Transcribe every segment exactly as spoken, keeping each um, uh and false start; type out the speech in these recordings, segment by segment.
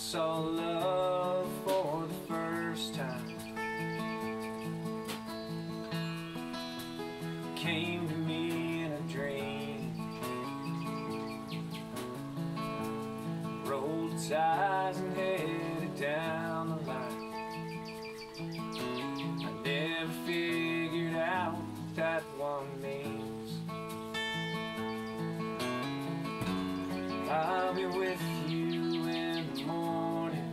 saw love for the first time. Came to me in a dream, rolled its eyes and headed down the line. I never figured out what that one means. I'll be with you in the morning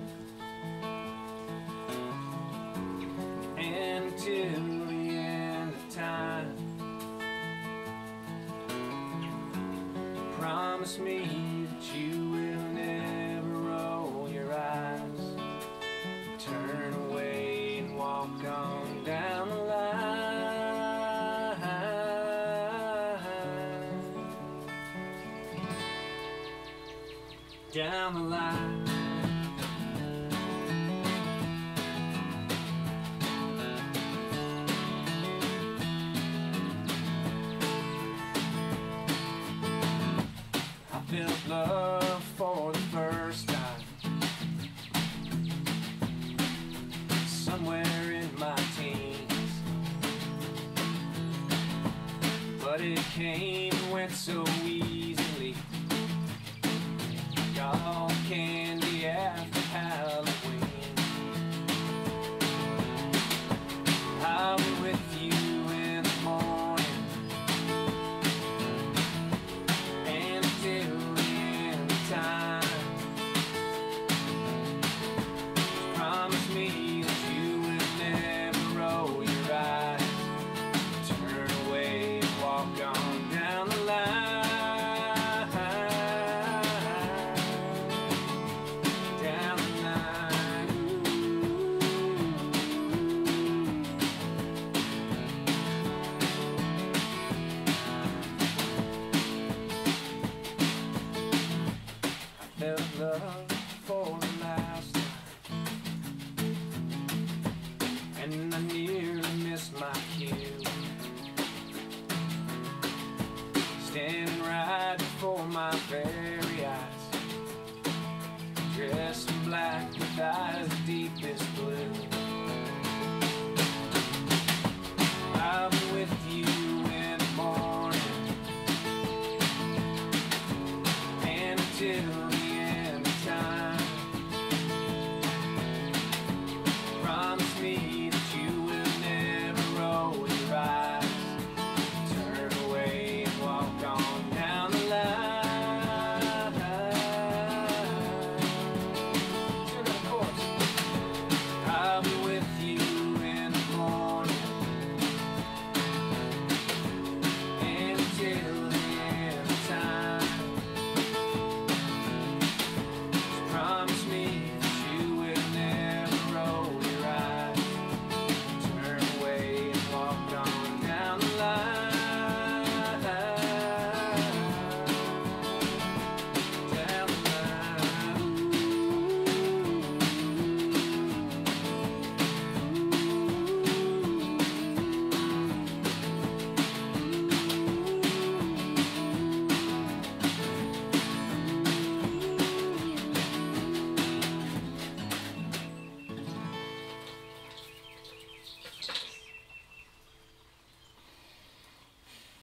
and till the end of time. Promise me that you will never roll your eyes, turn away and walk on down the line. Down the line. I felt love for the first time somewhere in my teens, but it came and went so easily. All candy after Halloween. I'll be with you in the morning and till the end of time. Promise me that you will never roll your eyes, turn away and walk on down the line. Felt love for the last time, and I nearly missed my cue, standing right before my very eyes, dressed in black with eyes deep as